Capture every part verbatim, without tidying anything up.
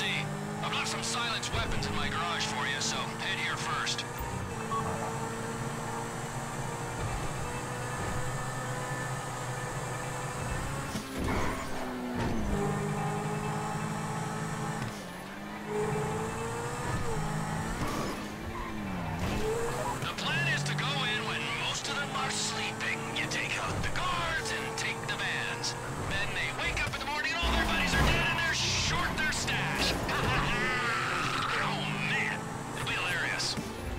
see. I've left some silenced weapons in my garage for you, so head here first. The plan is to go in when most of them are sleeping. You take out the guards and take the vans. Then they wake up in the morning and all their buddies are dead and they're short their stash. Oh man, it'll be hilarious.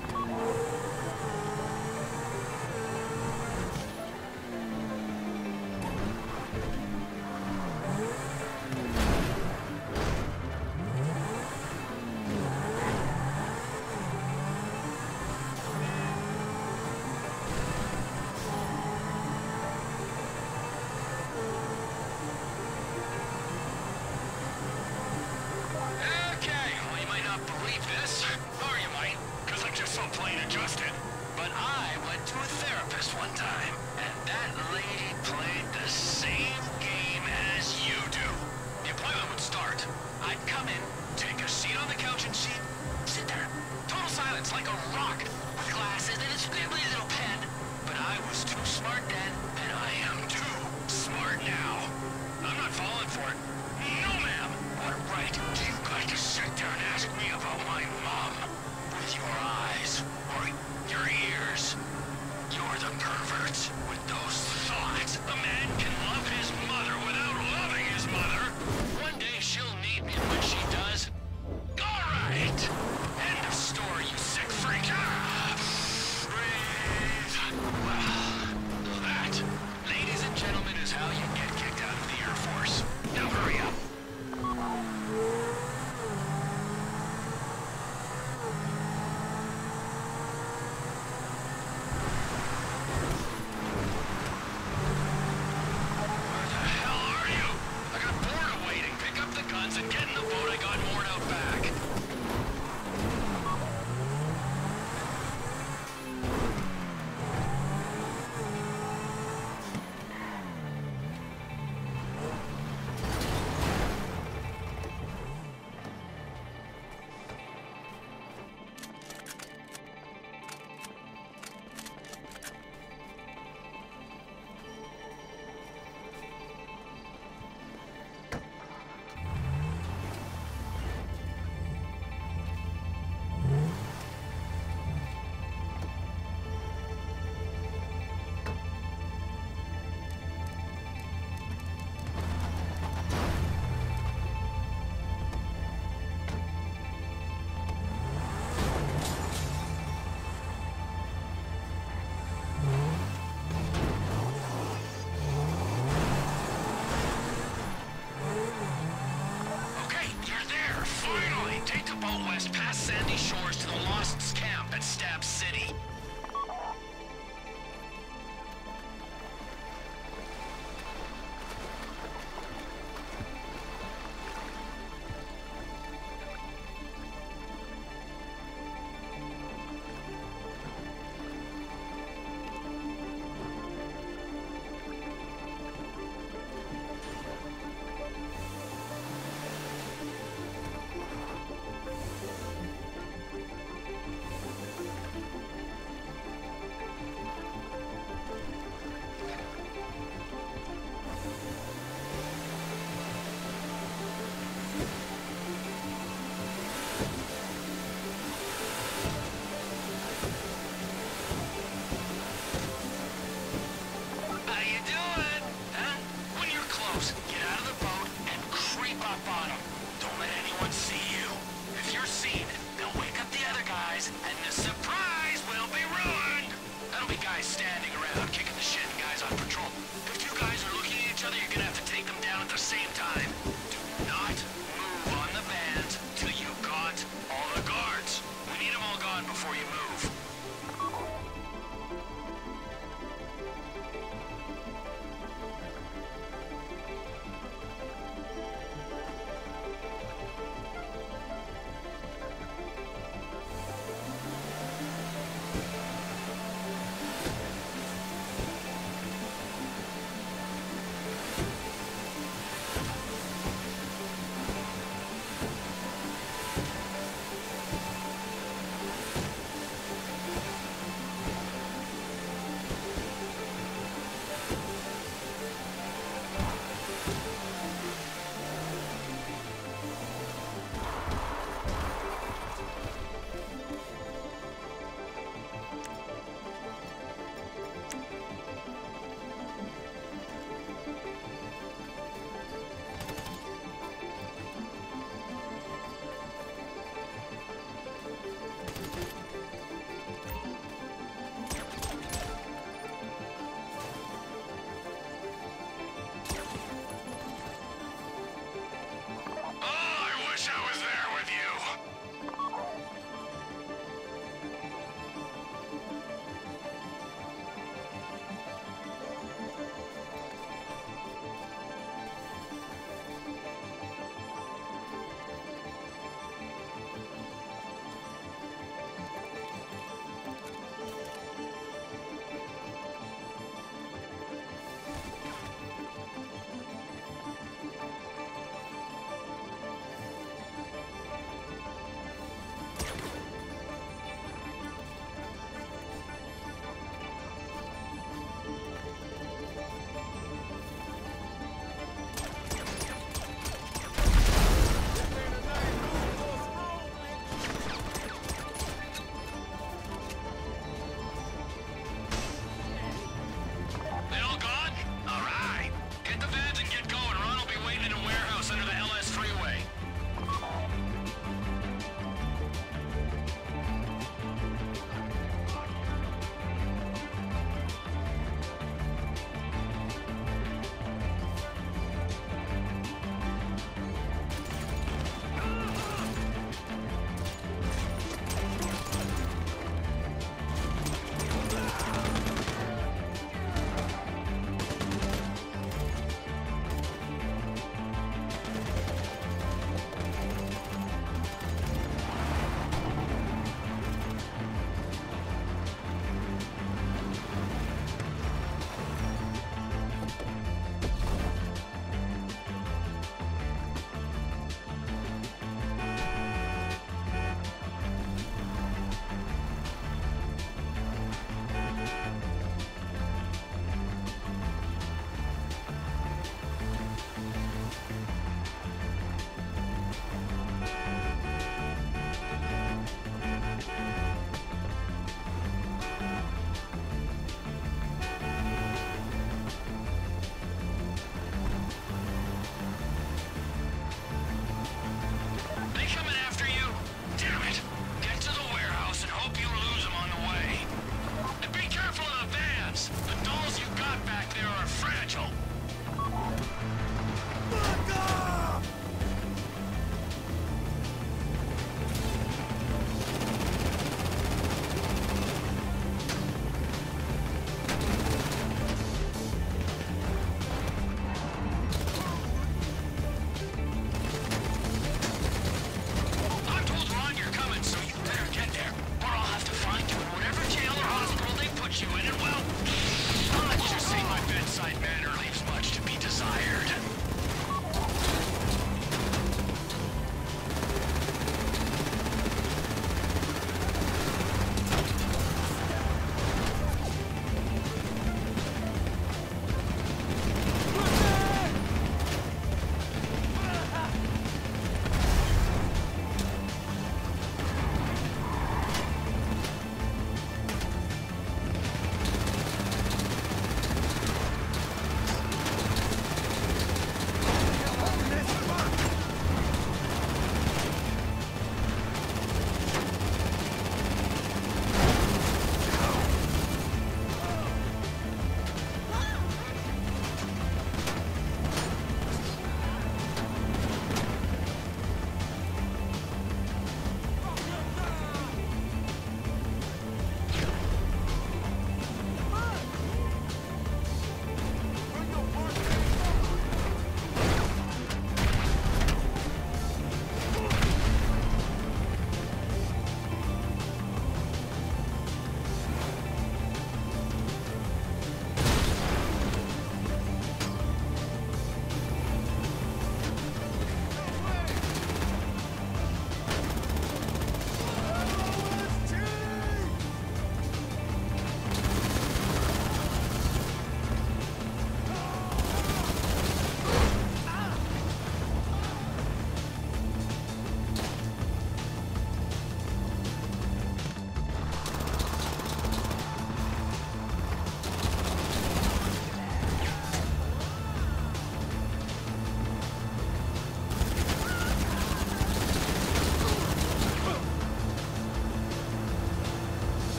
Okay, well you might not believe this, or you might, because I'm just so plain adjusted. But I went to a therapist one time, and that lady played the same game as you do. The appointment would start. I'd come in, take a seat on the couch and she'd sit there. Total silence, like a rock, with glasses and a scribbly little pen. But I was too smart then, and I am too smart now. I'm not falling for it. No, ma'am. What right do you got to sit there and ask me about my mom? With your eyes, or your ears. You're the pervert with those thoughts. A man can love his mother without loving his mother. One day she'll need me, and when she does... All right! End of story, you sick freak. Ah! Breathe. Well, that, ladies and gentlemen, is how you get kicked out of the Air Force. Now hurry up. Where the hell are you? I got bored of waiting. Pick up the guns and get in the boat I got moored out back. Okay, you're there. Finally! Take the boat west past Sandy Shores to the Lost's camp at Stab City.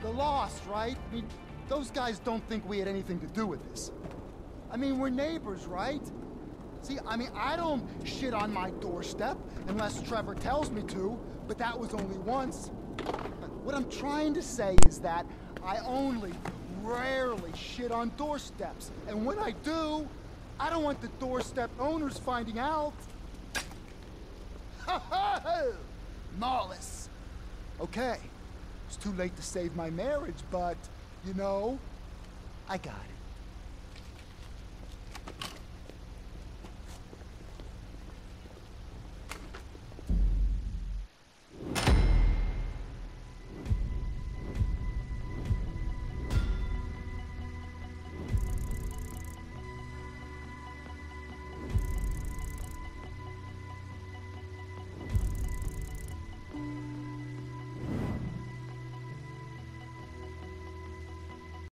The Lost, right? I mean, those guys don't think we had anything to do with this. I mean, we're neighbors, right? See, I mean, I don't shit on my doorstep unless Trevor tells me to, but that was only once. What I'm trying to say is that I only rarely shit on doorsteps, and when I do, I don't want the doorstep owners finding out. Ha ha! Lawless. Okay, it's too late to save my marriage, but, you know, I got it.